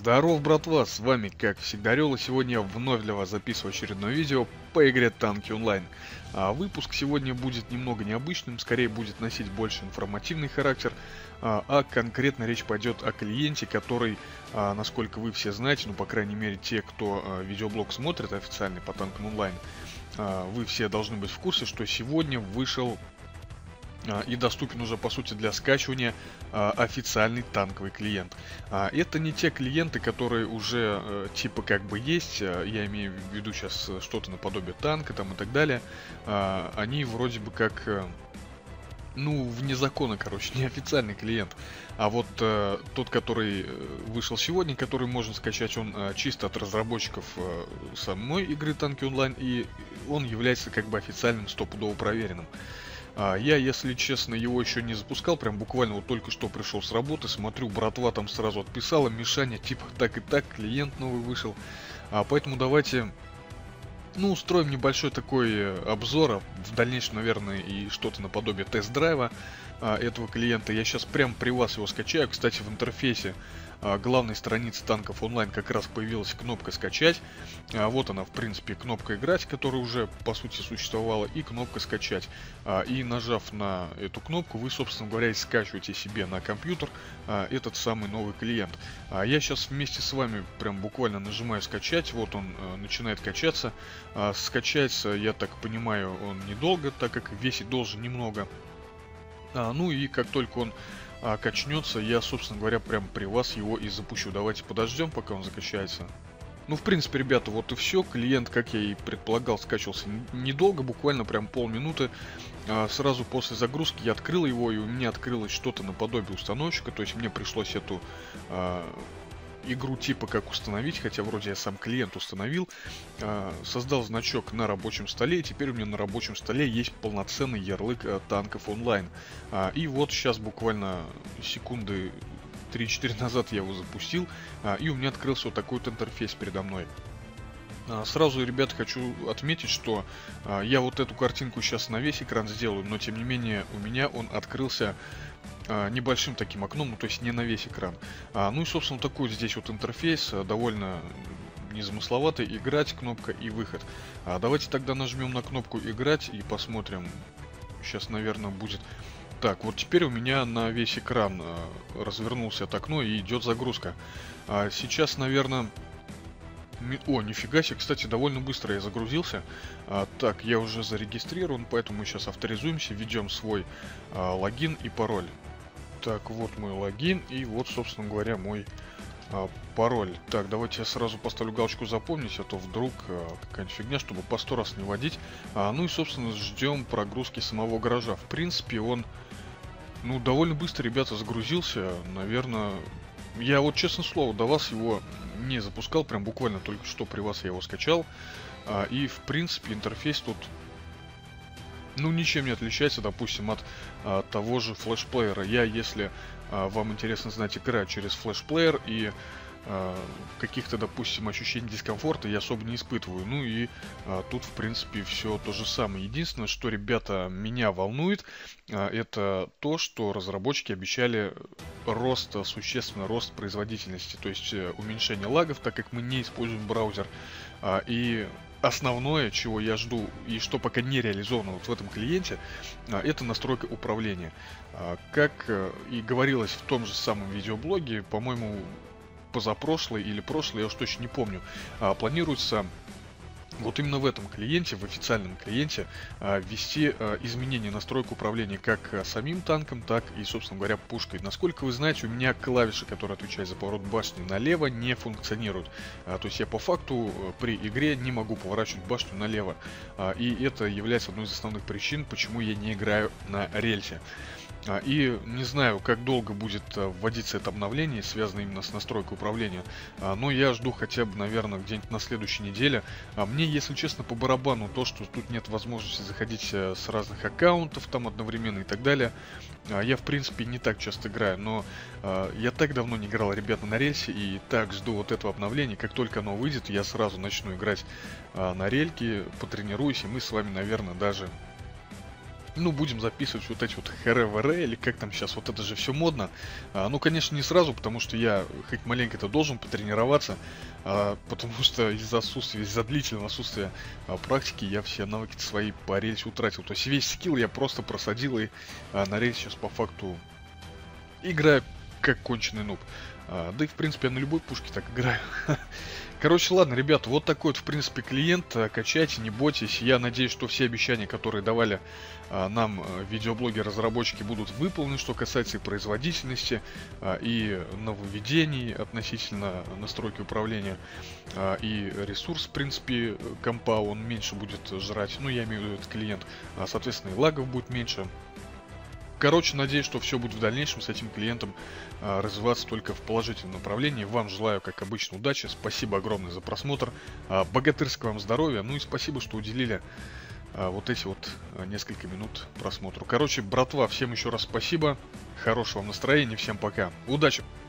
Здоров, братва, с вами как всегда Орел, и сегодня я вновь для вас записываю очередное видео по игре Танки Онлайн. Выпуск сегодня будет немного необычным, скорее будет носить больше информативный характер, а конкретно речь пойдет о клиенте, который, насколько вы все знаете, ну по крайней мере те, кто видеоблог смотрит официальный по Танкам Онлайн, вы все должны быть в курсе, что сегодня вышел и доступен уже по сути для скачивания официальный танковый клиент. Это не те клиенты, которые уже типа как бы есть, я имею в виду сейчас что-то наподобие танка там и так далее. Они вроде бы как, ну, вне закона, короче, неофициальный клиент. А вот тот, который вышел сегодня, который можно скачать, он чисто от разработчиков самой игры Танки Онлайн, и он является как бы официальным, стопудово проверенным. Я, если честно, его еще не запускал, прям буквально вот только что пришел с работы, смотрю, братва там сразу отписала, Мишаня, типа так и так, клиент новый вышел. Поэтому давайте, ну, устроим небольшой такой обзор, в дальнейшем, наверное, и что-то наподобие тест-драйва этого клиента. Я сейчас прям при вас его скачаю. Кстати, в интерфейсе главной страницы Танков Онлайн как раз появилась кнопка «Скачать». Вот она, в принципе, кнопка «Играть», которая уже, по сути, существовала, и кнопка «Скачать». И нажав на эту кнопку, вы, собственно говоря, скачиваете себе на компьютер этот самый новый клиент. Я сейчас вместе с вами прям буквально нажимаю «Скачать». Вот он начинает качаться. Скачается, я так понимаю, он недолго, так как весить должен немного. Ну и как только он качнется, я, собственно говоря, прям при вас его и запущу. Давайте подождем, пока он закачается. Ну, в принципе, ребята, вот и все. Клиент, как я и предполагал, скачивался недолго, буквально прям полминуты. Сразу после загрузки я открыл его, и у меня открылось что-то наподобие установщика. То есть мне пришлось эту игру типа как установить, хотя вроде я сам клиент установил, создал значок на рабочем столе, и теперь у меня на рабочем столе есть полноценный ярлык Танков Онлайн. И вот сейчас буквально секунды 3-4 назад я его запустил, и у меня открылся вот такой вот интерфейс передо мной. Сразу, ребят, хочу отметить, что я вот эту картинку сейчас на весь экран сделаю, но тем не менее у меня он открылся небольшим таким окном, ну то есть не на весь экран. Ну и собственно такой здесь вот интерфейс, довольно незамысловатый: играть, кнопка и выход. Давайте тогда нажмем на кнопку играть и посмотрим. Сейчас, наверное, будет. Так, вот теперь у меня на весь экран развернулся это окно и идет загрузка. Сейчас, наверное... О, нифига себе, кстати, довольно быстро я загрузился. Так, я уже зарегистрирован, поэтому мы сейчас авторизуемся, введем свой логин и пароль. Так, вот мой логин и вот, собственно говоря, мой пароль. Так, давайте я сразу поставлю галочку «Запомнить», а то вдруг какая-нибудь фигня, чтобы по 100 раз не вводить. Ну и, собственно, ждем прогрузки самого гаража. В принципе, он, ну, довольно быстро, ребята, загрузился. Наверное, я вот, честное слово, до вас его не запускал, прям буквально только что при вас я его скачал. И, в принципе, интерфейс тут, ну, ничем не отличается, допустим, от того же флешплеера. Я, если вам интересно знать, играю через флешплеер, и каких-то, допустим, ощущений дискомфорта я особо не испытываю. Ну и тут, в принципе, все то же самое. Единственное, что, ребята, меня волнует, это то, что разработчики обещали рост, существенный рост производительности, то есть уменьшение лагов, так как мы не используем браузер. И основное, чего я жду и что пока не реализовано вот в этом клиенте, это настройка управления. Как и говорилось в том же самом видеоблоге, по-моему, позапрошлый или прошлый, я уж точно не помню, планируется вот именно в этом клиенте, в официальном клиенте, ввести изменения настройки управления как самим танком, так и, собственно говоря, пушкой. Насколько вы знаете, у меня клавиши, которые отвечают за поворот башни налево, не функционируют. То есть я по факту при игре не могу поворачивать башню налево. И это является одной из основных причин, почему я не играю на рельсе. И не знаю, как долго будет вводиться это обновление, связанное именно с настройкой управления. Но я жду хотя бы, наверное, где-нибудь на следующей неделе. Мне, если честно, по барабану то, что тут нет возможности заходить с разных аккаунтов там одновременно и так далее. Я, в принципе, не так часто играю, но я так давно не играл, ребята, на рельсе, и так жду вот этого обновления. Как только оно выйдет, я сразу начну играть на рельке, потренируюсь, и мы с вами, наверное, даже Ну, будем записывать вот эти вот ХРВР, или как там сейчас, вот это же все модно. Ну, конечно, не сразу, потому что я хоть маленько-то должен потренироваться, потому что из-за длительного отсутствия практики я все навыки свои по рельсе утратил. То есть весь скилл я просто просадил, и на рельсе сейчас по факту играю как конченый нуб. Да и в принципе я на любой пушке так играю. Короче, ладно, ребята, вот такой вот, в принципе, клиент. Качайте, не бойтесь. Я надеюсь, что все обещания, которые давали нам видеоблоги-разработчики, будут выполнены, что касается и производительности, и нововведений относительно настройки управления, и ресурс, в принципе, компа, он меньше будет жрать. Ну, я имею в виду этот клиент. Соответственно, и лагов будет меньше. Короче, надеюсь, что все будет в дальнейшем с этим клиентом развиваться только в положительном направлении. Вам желаю, как обычно, удачи. Спасибо огромное за просмотр. Богатырского вам здоровья. Ну и спасибо, что уделили вот эти вот несколько минут просмотру. Короче, братва, всем еще раз спасибо. Хорошего вам настроения. Всем пока. Удачи!